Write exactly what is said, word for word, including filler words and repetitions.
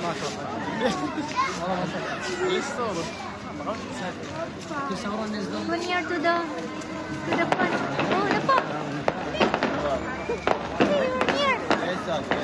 ما شاء الله. والله ما شاء الله. لسه والله. Go near to the to the front. Oh, the pop. Hey, you're near.